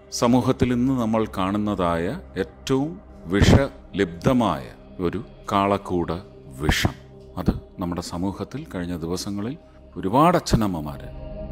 സമൂഹത്തിൽ ഇന്ന് നമ്മൾ കാണുന്നതായ ഏറ്റവും വിഷലിബ്ധമായ ഒരു കാളക്കൂട വിഷം. അത് നമ്മുടെ സമൂഹത്തിൽ കഴിഞ്ഞ ദിവസങ്ങളിൽ ഒരുപാട് അച്ഛനമ്മമാർ.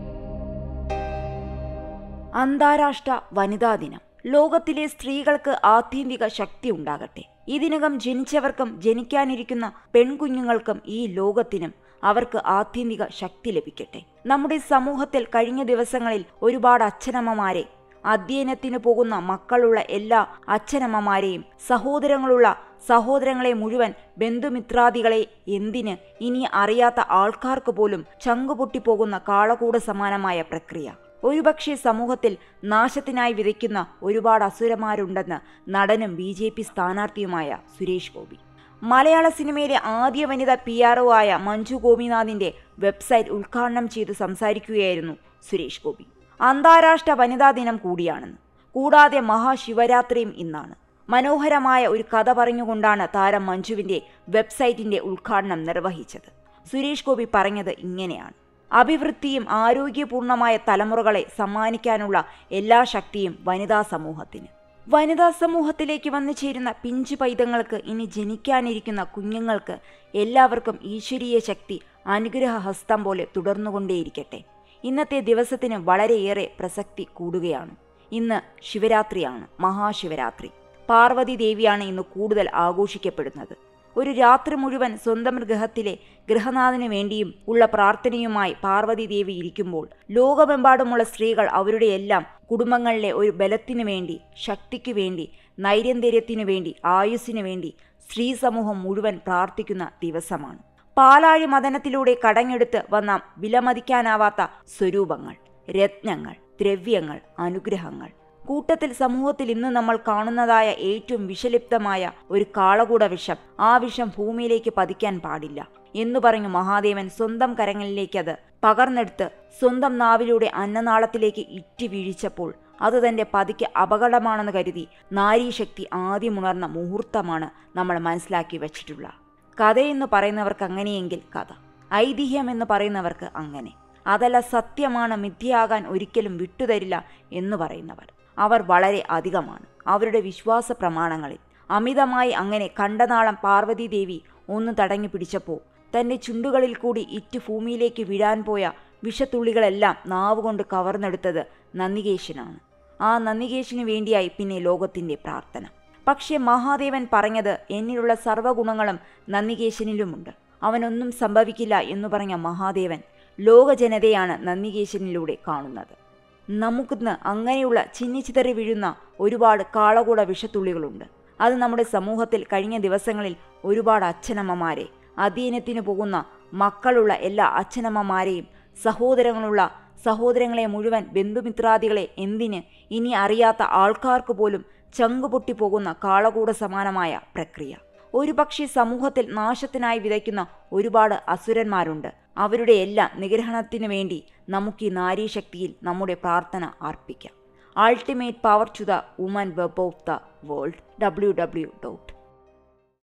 അന്താരാഷ്ട്ര വനിതാ ദിനം. ലോകത്തിലെ സ്ത്രീകൾക്ക് ആത്യന്തിക ശക്തി ഉണ്ടാകട്ടെ. ഇതിനകം ജനിച്ചവർക്കും ജനിക്കാനിരിക്കുന്ന പെൺകുഞ്ഞുങ്ങൾക്കും ഈ ലോകത്തിനും അവർക്ക് ആത്യന്തിക ശക്തി ലഭിക്കട്ടെ. നമ്മുടെ സമൂഹത്തിൽ കഴിഞ്ഞ ദിവസങ്ങളിൽ ഒരുപാട് അച്ഛനമ്മമാരെ, അധ്യയനത്തിന് പോകുന്ന മക്കളുള്ള എല്ലാ അച്ഛനമ്മമാരെയും, സഹോദരങ്ങളുള്ള സഹോദരങ്ങളെ മുഴുവൻ, ബന്ധുമിത്രാദികളെ, എന്തിന് ഇനി അറിയാത്ത ആൾക്കാർക്ക് പോലും ചങ്കുപൊട്ടിപ്പോകുന്ന കാളകൂട സമാനമായ പ്രക്രിയ. ഒരുപക്ഷെ സമൂഹത്തിൽ നാശത്തിനായി വിതയ്ക്കുന്ന ഒരുപാട് അസുരന്മാരുണ്ടെന്ന് നടനും BJP സ്ഥാനാർത്ഥിയുമായ സുരേഷ് ഗോപി. മലയാള സിനിമയിലെ ആദ്യ വനിതാ PRO ആയ മഞ്ജു ഗോപിനാഥിന്റെ വെബ്സൈറ്റ് ഉദ്ഘാടനം ചെയ്തു സംസാരിക്കുകയായിരുന്നു സുരേഷ് ഗോപി. അന്താരാഷ്ട്ര വനിതാ ദിനം കൂടിയാണെന്ന്, കൂടാതെ മഹാശിവരാത്രിയും ഇന്നാണ്. മനോഹരമായ ഒരു കഥ പറഞ്ഞുകൊണ്ടാണ് താരം മഞ്ജുവിന്റെ വെബ്സൈറ്റിന്റെ ഉദ്ഘാടനം നിർവഹിച്ചത്. സുരേഷ് ഗോപി പറഞ്ഞത് ഇങ്ങനെയാണ്: അഭിവൃദ്ധിയും ആരോഗ്യപൂർണമായ തലമുറകളെ സമ്മാനിക്കാനുള്ള എല്ലാ ശക്തിയും വനിതാ സമൂഹത്തിന്. വനിതാ സമൂഹത്തിലേക്ക് വന്നു ചേരുന്ന പിഞ്ചു പൈതങ്ങൾക്ക്, ഇനി ജനിക്കാനിരിക്കുന്ന കുഞ്ഞുങ്ങൾക്ക് എല്ലാവർക്കും ഈശ്വരീയ ശക്തി അനുഗ്രഹഹസ്തം പോലെ തുടർന്നുകൊണ്ടേയിരിക്കട്ടെ. ഇന്നത്തെ ദിവസത്തിന് വളരെയേറെ പ്രസക്തി കൂടുകയാണ്. ഇന്ന് ശിവരാത്രിയാണ്, മഹാശിവരാത്രി. പാർവതി ദേവിയാണ് ഇന്ന് കൂടുതൽ ആഘോഷിക്കപ്പെടുന്നത്. ഒരു രാത്രി മുഴുവൻ സ്വന്തം ഗൃഹത്തിലെ ഗൃഹനാഥന് വേണ്ടിയും ഉള്ള പ്രാർത്ഥനയുമായി പാർവതി ദേവി ഇരിക്കുമ്പോൾ, ലോകമെമ്പാടുമുള്ള സ്ത്രീകൾ അവരുടെ എല്ലാം കുടുംബങ്ങളിലെ ഒരു ബലത്തിനു വേണ്ടി, ശക്തിക്കു വേണ്ടി, നൈരന്തര്യത്തിനു വേണ്ടി, ആയുസ്സിനു വേണ്ടി സ്ത്രീ സമൂഹം മുഴുവൻ പ്രാർത്ഥിക്കുന്ന ദിവസമാണ്. പാലാഴി മദനത്തിലൂടെ കടഞ്ഞെടുത്ത് വന്ന വിലമതിക്കാനാവാത്ത സ്വരൂപങ്ങൾ, രത്നങ്ങൾ, ദ്രവ്യങ്ങൾ, അനുഗ്രഹങ്ങൾ. കൂട്ടത്തിൽ സമൂഹത്തിൽ ഇന്ന് നമ്മൾ കാണുന്നതായ ഏറ്റവും വിഷലിപ്തമായ ഒരു കാളകൂട വിഷം, ആ വിഷം ഭൂമിയിലേക്ക് പതിക്കാൻ പാടില്ല എന്നു പറഞ്ഞു മഹാദേവൻ സ്വന്തം കരങ്ങളിലേക്ക് അത് പകർന്നെടുത്ത് സ്വന്തം നാവിലൂടെ അന്നനാളത്തിലേക്ക് ഇറ്റി വീഴിച്ചപ്പോൾ, അത് തന്റെ പതിക്ക് അപകടമാണെന്ന് കരുതി നാരീശക്തി ആദ്യമുണർന്ന മുഹൂർത്തമാണ് നമ്മൾ മനസ്സിലാക്കി വച്ചിട്ടുള്ള. കഥയെന്ന് പറയുന്നവർക്ക് അങ്ങനെയെങ്കിൽ കഥ, ഐതിഹ്യം എന്ന് പറയുന്നവർക്ക് അങ്ങനെ, അതല്ല സത്യമാണ്, മിഥ്യയാകാൻ ഒരിക്കലും വിട്ടുതരില്ല എന്ന് പറയുന്നവർ, അവർ വളരെ അധികമാണ്. അവരുടെ വിശ്വാസ പ്രമാണങ്ങളിൽ അമിതമായി അങ്ങനെ കണ്ടനാളം പാർവതി ദേവി ഒന്ന് തടഞ്ഞു പിടിച്ചപ്പോൾ, തന്റെ ചുണ്ടുകളിൽ കൂടി ഇറ്റ് ഭൂമിയിലേക്ക് വീഴാൻ പോയ വിഷത്തുള്ളികളെല്ലാം നാവുകൊണ്ട് കവർന്നെടുത്തത് നന്ദികേശനാണ്. ആ നന്ദികേശന് വേണ്ടിയായി പിന്നെ ലോകത്തിന്റെ പ്രാർത്ഥന. പക്ഷേ മഹാദേവൻ പറഞ്ഞത്, എന്നിലുള്ള സർവ്വഗുണങ്ങളും നന്ദികേശനിലുമുണ്ട്, അവനൊന്നും സംഭവിക്കില്ല എന്നു പറഞ്ഞ മഹാദേവൻ ലോകജനതയാണ് നന്ദികേശനിലൂടെ കാണുന്നത്. നമുക്കിന്ന് അങ്ങനെയുള്ള ചിന്നിച്ചിതറി വീഴുന്ന ഒരുപാട് കാളകൂട വിഷത്തുള്ളികളുണ്ട്. അത് നമ്മുടെ സമൂഹത്തിൽ കഴിഞ്ഞ ദിവസങ്ങളിൽ ഒരുപാട് അച്ഛനമ്മമാരെ, അധ്യയനത്തിന് പോകുന്ന മക്കളുള്ള എല്ലാ അച്ഛനമ്മമാരെയും, സഹോദരങ്ങളുള്ള സഹോദരങ്ങളെ മുഴുവൻ, ബന്ധുമിത്രാദികളെ, എന്തിന് ഇനി അറിയാത്ത ആൾക്കാർക്ക് പോലും ചങ്കുപൊട്ടിപ്പോകുന്ന കാളകൂട സമാനമായ പ്രക്രിയ. ഒരുപക്ഷെ സമൂഹത്തിൽ നാശത്തിനായി വിതയ്ക്കുന്ന ഒരുപാട് അസുരന്മാരുണ്ട്. അവരുടെ എല്ലാം നിഗ്രഹണത്തിന് വേണ്ടി നമുക്ക് ഈ നാരീശക്തിയിൽ നമ്മുടെ പ്രാർത്ഥന അർപ്പിക്കാം. Ultimate power to the woman web of the world. www.